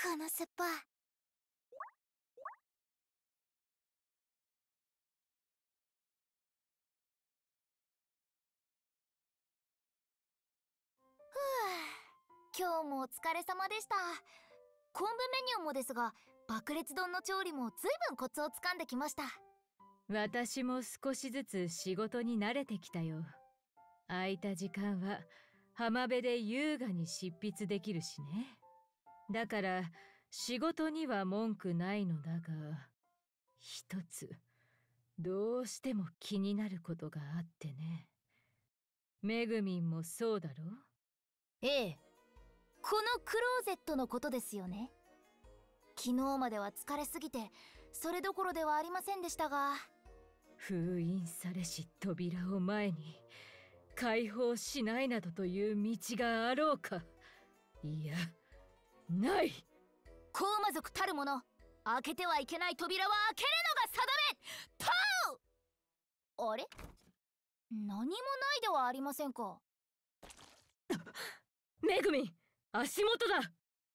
このスッパ。今日もお疲れ様でした。昆布メニューもですが、爆裂丼の調理も随分コツをつかんできました。 私も少しずつ仕事に慣れてきたよ。空いた時間は浜辺で優雅に執筆できるしね。だから仕事には文句ないのだが、一つどうしても気になることがあってね。めぐみんもそうだろ？ ええ、このクローゼットのことですよね。昨日までは疲れすぎてそれどころではありませんでしたが、 封印されし扉を前に解放しないなどという道があろうか。いや、ない。 高魔族たるもの、開けてはいけない扉は開けるのが定め。パウ！あれ、何もないではありませんか。 めぐみん、足元だ。何かぬめっ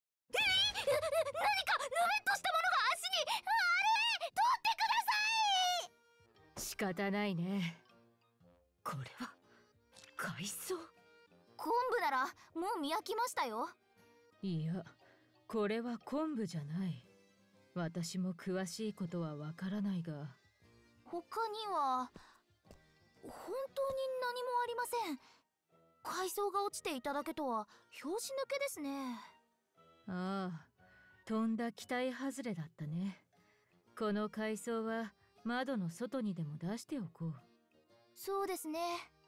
としたものが足に。あれ、取ってください。 仕方ないね。これは海藻。 昆布ならもう見飽きましたよ。 いや、これは昆布じゃない。私も詳しいことはわからないが、 他には本当に何もありません。海藻が落ちていただけとは拍子抜けですね。 ああ、とんだ期待外れだったね。この海藻は窓の外にでも出しておこう。 そうですね。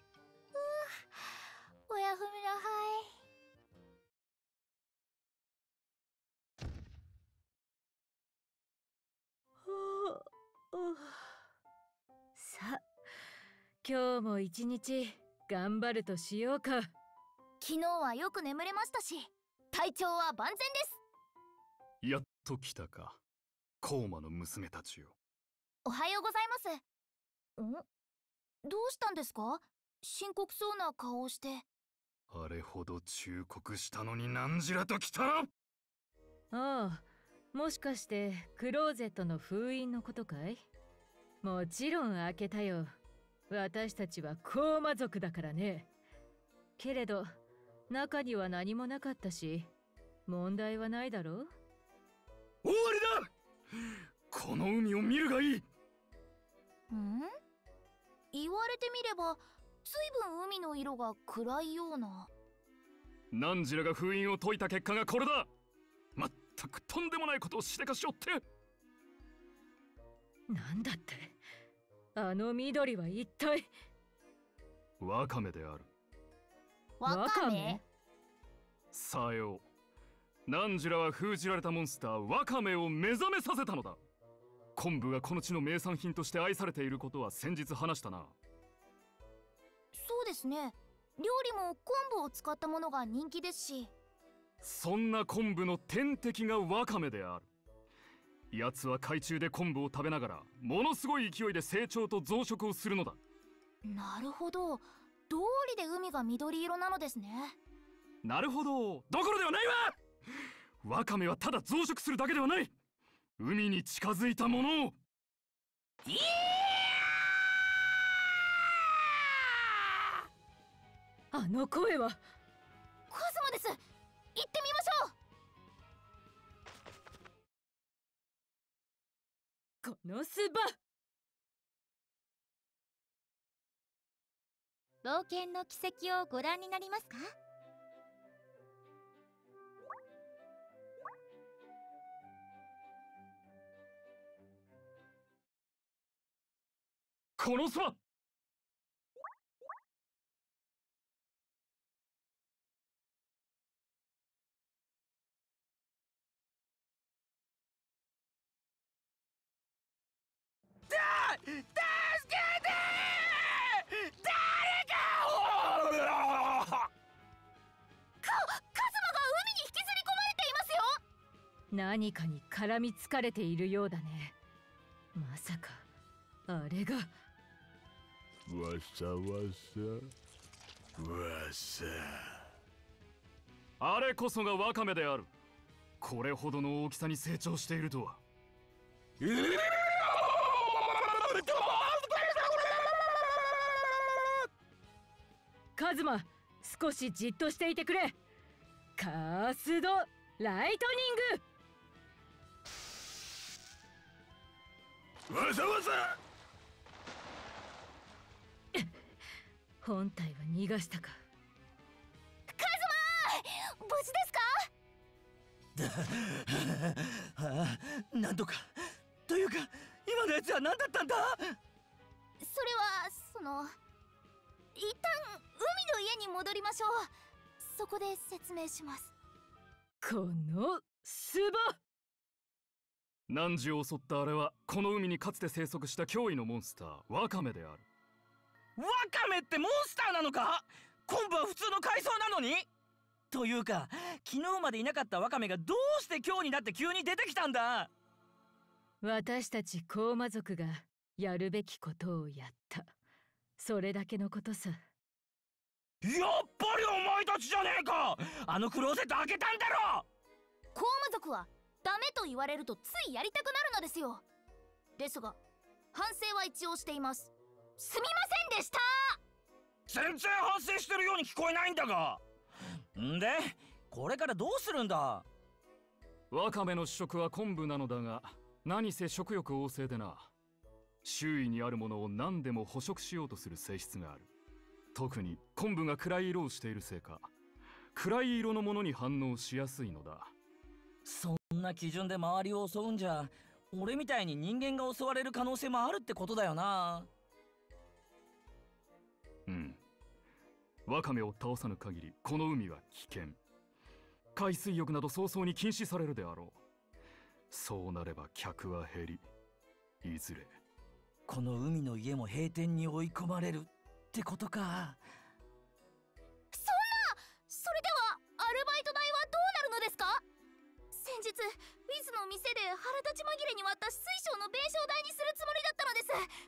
おやふみなはい。 さあ、今日も一日頑張るとしようか。 昨日はよく眠れましたし、体調は万全です。 やっと来たか、コーマの娘たちよ。 おはようございます。どうしたんですか？深刻そうな顔をして。 あれほど忠告したのに何じらと来たら。 ああ、もしかしてクローゼットの封印のことかい？もちろん開けたよ。私たちはコーマ族だからね。けれど中には何もなかったし、問題はないだろう。 終わりだ。この海を見るがいい。 言われてみれば随分海の色が暗いような。 ナンジラが封印を解いた結果がこれだ。まったくとんでもないことをしでかしおって。 なんだって、あの緑は一体。 ワカメである。 ワカメ？ さよう。ナンジラは封じられたモンスターワカメを目覚めさせたのだ。昆布がこの地の名産品として愛されていることは先日話したな。 そうですね。料理も昆布を使ったものが人気ですし。 そんな昆布の天敵がワカメである。奴は海中で昆布を食べながらものすごい勢いで成長と増殖をするのだ。 なるほど、道理で海が緑色なのですね。 なるほど、どころではないわ。ワカメはただ増殖するだけではない。海に近づいたものを。 あの声は。 コスモです。行ってみましょう。このスバ。 冒険の奇跡をご覧になりますか？ このそば。助けて誰か。 カズマが海に引きずり込まれていますよ。 何かに絡みつかれているようだね。まさかあれが。 わさわさわさ。 あれこそがワカメである。 これほどの大きさに成長しているとは。 カズマ、少しじっとしていてくれ。カースドライトニング。 わざわざ本体は逃がしたか。 無事ですか？ はあ、なんとか。というか今のやつは何だったんだ？ それは一旦海の家に戻りましょう。そこで説明します。 このスバ。 汝を襲ったあれはこの海にかつて生息した驚異のモンスターワカメである。 ワカメってモンスターなのか？昆布は普通の海藻なのに？というか昨日までいなかったワカメがどうして今日になって急に出てきたんだ？ 私たちコウマ族がやるべきことをやった。それだけのことさ。 やっぱりお前たちじゃねえか！あのクローゼット開けたんだろ！ コウマ族はダメと言われるとついやりたくなるのですよ。ですが反省は一応しています。すみませんでした。 全然反省してるように聞こえないんだが。んでこれからどうするんだ？ ワカメの主食は昆布なのだが、何せ食欲旺盛でな。周囲にあるものを何でも捕食しようとする性質がある。特に昆布が暗い色をしているせいか、暗い色のものに反応しやすいのだ。 そんな基準で周りを襲うんじゃ、俺みたいに人間が襲われる可能性もあるってことだよな。 うん。ワカメを倒さぬ限りこの海は危険。海水浴など早々に禁止されるであろう。そうなれば客は減り、いずれこの海の家も閉店に追い込まれるってことか。 それではアルバイト代はどうなるのですか？先日ウィズの店で腹立ち紛れに割った水晶の弁償代にするつもりだったのです。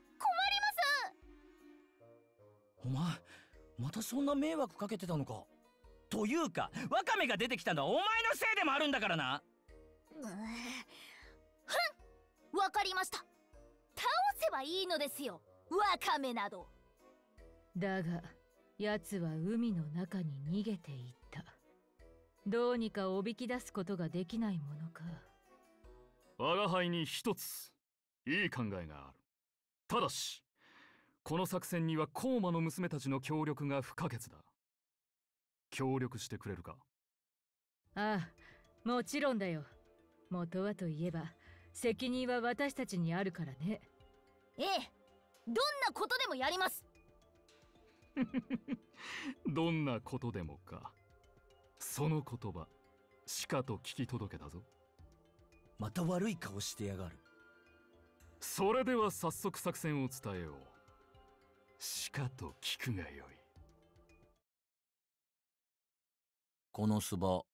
困ります。 お前またそんな迷惑かけてたのか？というかワカメが出てきたのはお前のせいでもあるんだからな。 わかりました。倒せばいいのですよ、ワカメなど。 だが奴は海の中に逃げていった。どうにかおびき出すことができないものか。 我が輩に一ついい考えがある。ただしこの作戦にはコーマの娘たちの協力が不可欠だ。協力してくれるか？ ああ、もちろんだよ。元はといえば責任は私たちにあるからね。 ええ、どんなことでもやります。 どんなことでもか。その言葉しかと聞き届けたぞ。 また悪い顔してやがる。 それでは早速作戦を伝えよう。しかと聞くがよい。 このスバ